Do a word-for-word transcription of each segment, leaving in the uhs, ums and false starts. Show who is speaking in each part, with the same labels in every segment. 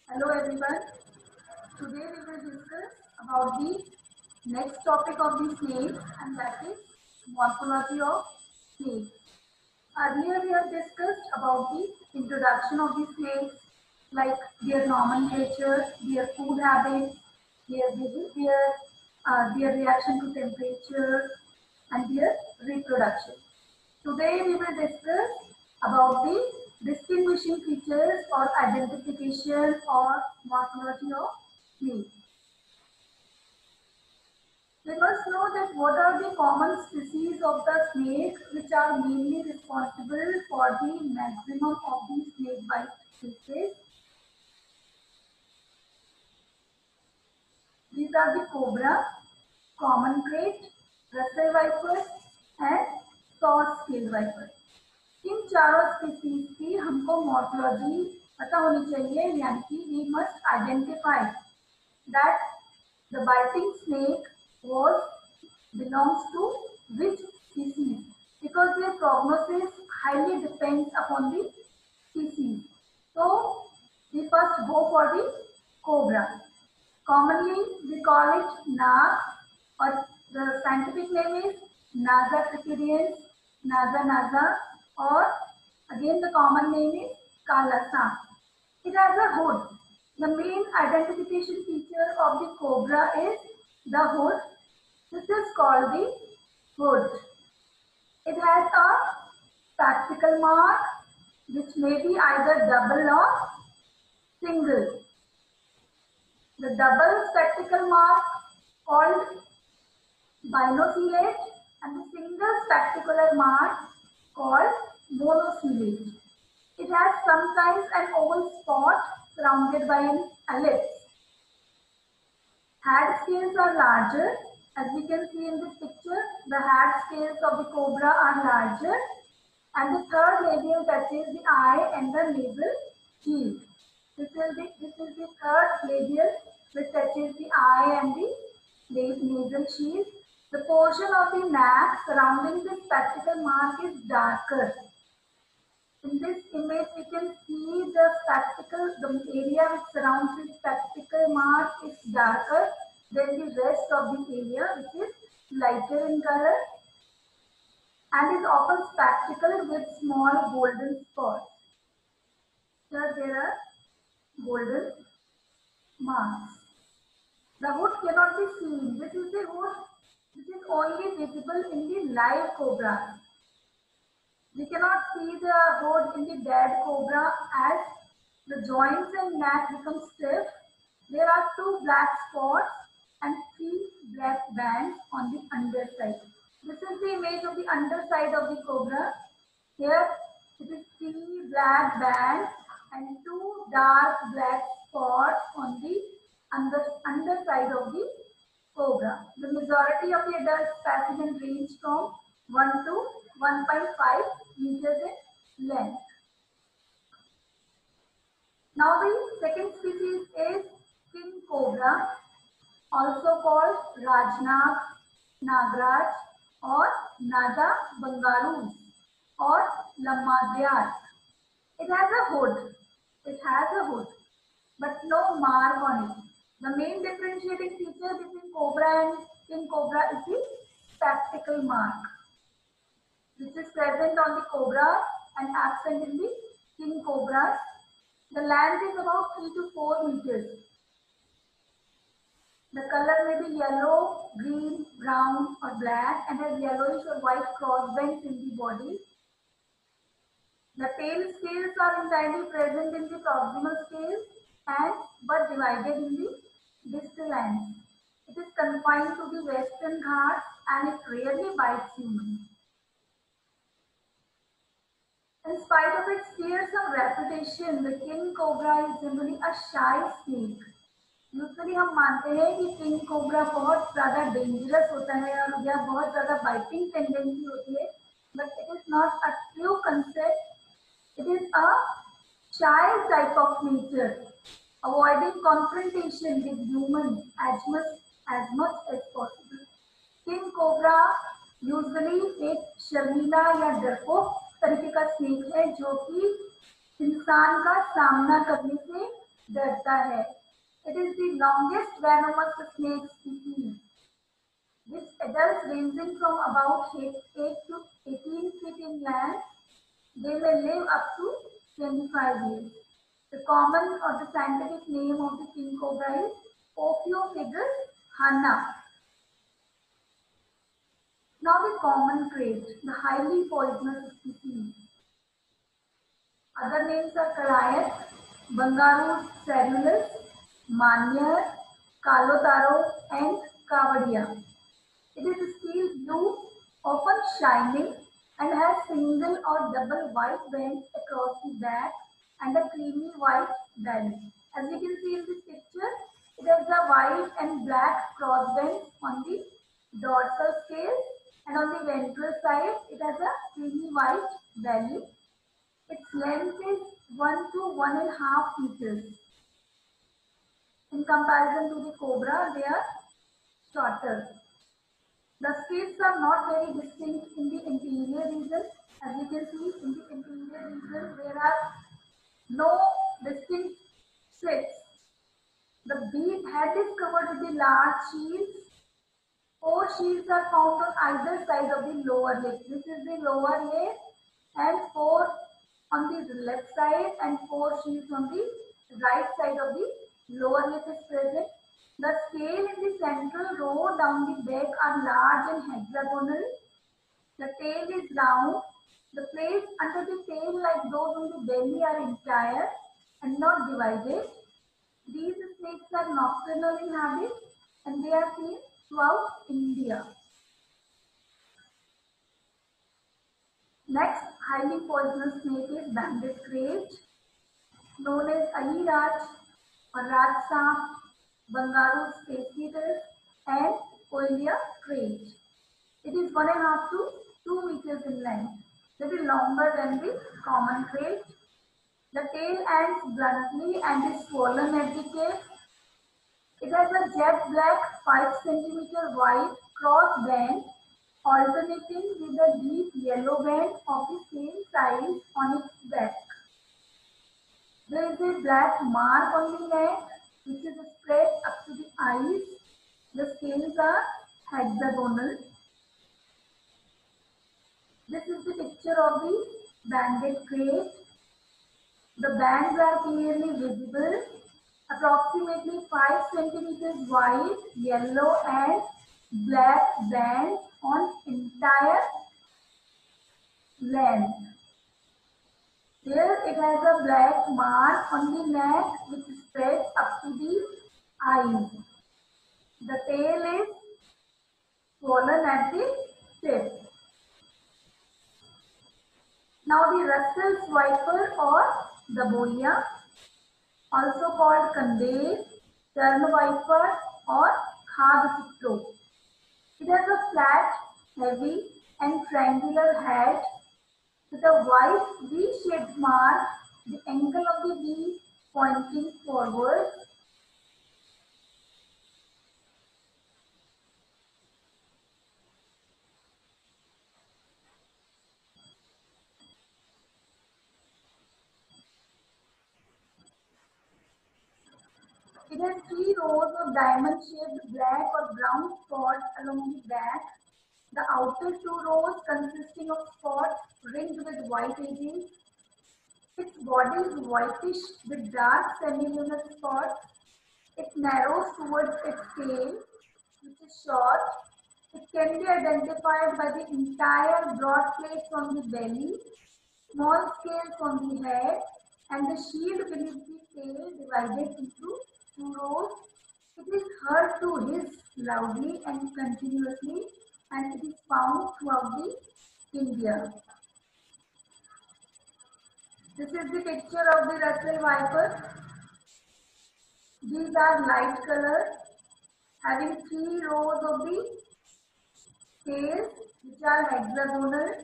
Speaker 1: Hello everyone. Today we will discuss about the next topic of the snake, and that is morphology of snakes. Earlier we have discussed about the introduction of the snakes, like their nomenclature, their food habits, their behavior, uh, their reaction to temperature, and their reproduction. Today we will discuss about the distinguishing features or identification or morphology of snake. We must know that what are the common species of the snake which are mainly responsible for the maximum of the snake bite cases. These are the cobra, common krait, Russell viper and saw scale viper. इन चारों species की हमको morphology पता होनी चाहिए, यानी कि we must identify that the biting snake was belongs to which species, because their prognosis highly depends upon the species. So we first go for the cobra. Commonly we call it nag, or the scientific name is Naza cricuriens, Naza naza, or again the common name is Kala Sang. It has a hood. The main identification feature of the cobra is the hood. This is called the hood. It has a spectacle mark which may be either double or single. The double spectacle mark called binocellate and the single spectacular mark called monocellate. It has sometimes an oval spot surrounded by an ellipse. Head scales are larger. As we can see in this picture, the head scales of the cobra are larger, and the third labial touches the eye and the nasal shield. This is the, this is the third labial which touches the eye and the nasal shield. The portion of the neck surrounding the spectacle mark is darker. In this image, we can see the spectacle, the area which surrounds the spectacle mark is darker than the rest of the area, which is lighter in color and is often spectacled with small golden spots. Here there are golden marks. The hood cannot be seen. This is the hood which is only visible in the live cobra. We cannot see the hood in the dead cobra as the joints and neck become stiff. There are two black spots and three black bands on the underside. This is the image of the underside of the cobra. Here it is three black bands and two dark black spots on the under, underside of the cobra. The majority of the adult specimen range from one to one point five meters in length. Now the second species is king cobra, also called Rajnag, Nagraj, or Nada Bangarus, or Lamadhyar. It has a hood. It has a hood, but no mark on it. The main differentiating feature between cobra and king cobra is the spectacle mark, which is present on the cobra and absent in the king cobras. The length is about three to four meters. The color may be yellow, green, brown, or black, and has yellowish or white crossbands in the body. The tail scales are entirely present in the proximal scales and but divided in the distal ends. It is confined to the western Ghats and it rarely bites humans. In spite of its fearsome reputation, the king cobra is generally a shy snake. Usually हम मानते हैं कि king cobra बहुत ज़्यादा dangerous होता है और यह बहुत ज़्यादा बाइटिंग टेंडेंसी होती है, but it is not a true concept. It is a shy type of nature, avoiding confrontation with humans as much as much as possible. King cobra usually एक शर्मीला या डरपोक तरीके का स्नेक है जो कि इंसान का सामना करने से डरता है. It is the longest venomous snake species, with adults ranging from about eight to eighteen feet in length. They may live up to twenty-five years. The common or the scientific name of the king cobra is Ophiophagus hana. Now the common trait, the highly poisonous species. Other names are Carayan, Bangarus cerulus, Manyar, Kalotaro, and Cavadia. It is steel blue, often shining, and has single or double white bands across the back and a creamy white belly. As you can see in this picture, it has the white and black cross bands on the dorsal scale, and on the ventral side, it has a creamy white belly. Its length is one to one and a half meters. In comparison to the cobra, they are shorter. The scales are not very distinct in the interior region. As you can see, in the interior region, there are no distinct slits. The beak head is covered with the large shields. Four shields are found on either side of the lower lip. This is the lower lip, and four on the left side, and four shields on the right side of the lower lip is present. The scale in the central row down the back are large and hexagonal. The tail is round. The plates under the tail, like those on the belly, are entire and not divided. These snakes are nocturnal in habit, and they are seen throughout India. Next highly poisonous snake is banded krait, known as Aliraj or Rajsap, Bangarus faceatus, and Coelia krait. It is one and a half to two meters in length, little longer than the common krait. The tail ends bluntly and is swollen at the tip. It has a jet black five centimeter wide cross band alternating with a deep yellow band of the same size on its back. There is a black mark on the neck which is spread up to the eyes. The scales are hexagonal. This is the picture of the banded krait. The bands are clearly visible, approximately five centimeters wide, yellow and black bands on entire length. Here it has a black mark on the neck which spreads up to the eyes. The tail is swollen at the tip. Now the Russell's viper or the boya, also called kande, tern viper or khadchitto. It has a flat, heavy and triangular head with a white V-shaped mark, the angle of the V pointing forward. It has three rows of diamond-shaped black or brown spots along the back. The outer two rows consisting of spots ringed with white edges. Its body is whitish with dark semilunar spots. It narrows towards its tail, which is short. It can be identified by the entire broad plates on the belly, small scales on the head, and the shield beneath the tail divided into two rows. It is heard to hiss loudly and continuously, and it is found throughout the India. This is the picture of the Russell viper. These are light color, having three rows of the scales which are hexagonal.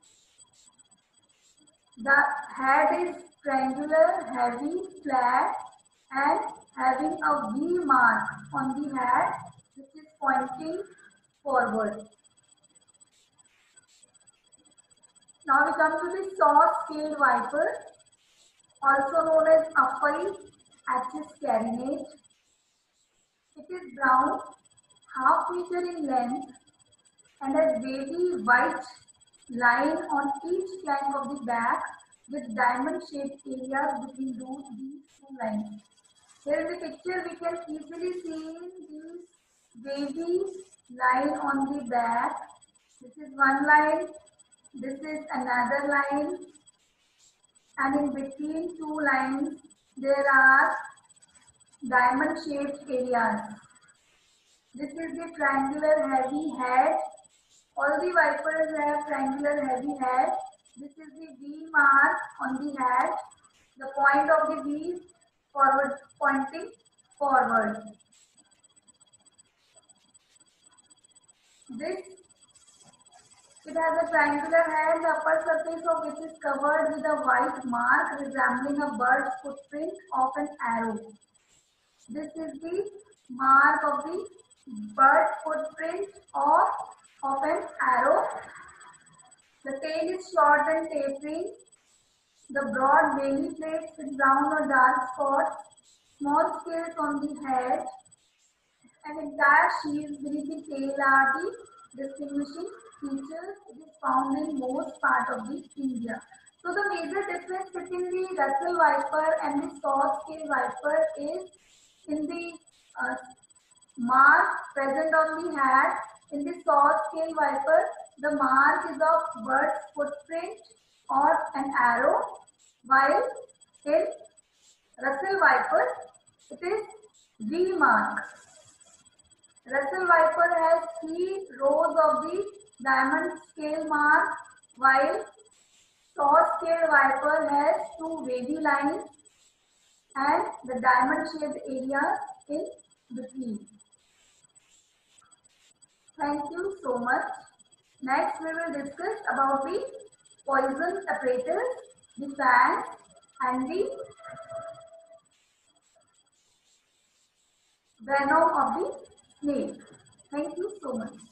Speaker 1: The head is triangular, heavy, flat, and having a V mark on the head which is pointing forward. Now we come to the saw-scaled viper, also known as Afai, Achis carinate. It is brown, half meter in length, and has wavy white line on each flank of the back with diamond-shaped areas between those, these two lines. Here in the picture, we can easily see these wavy line on the back. This is one line, this is another line, and in between two lines, there are diamond-shaped areas. This is the triangular heavy head. All the vipers have triangular heavy head. This is the V mark on the head. The point of the V forward, pointing forward. This, it has a triangular head, the upper surface of which is covered with a white mark resembling a bird's footprint of an arrow. This is the mark of the bird footprint of, of an arrow. The tail is short and tapering. The broad belly plates with brown or dark spots, small scales on the head, and entire sheaths beneath the tail are the distinguishing features. It is found in most part of the India. So the major difference between the Russell viper and the saw-scale viper is in the uh, mark present on the head. In the saw-scale viper, the mark is of bird's footprint or an arrow, while in Russell viper, it is V mark. Russell viper has three rows of the diamond scale mark, while saw-scale viper has two wavy lines and the diamond-shaped area in between. Thank you so much. Next, we will discuss about the poison apparatus, the fangs, and the venom of the snake. Thank you so much.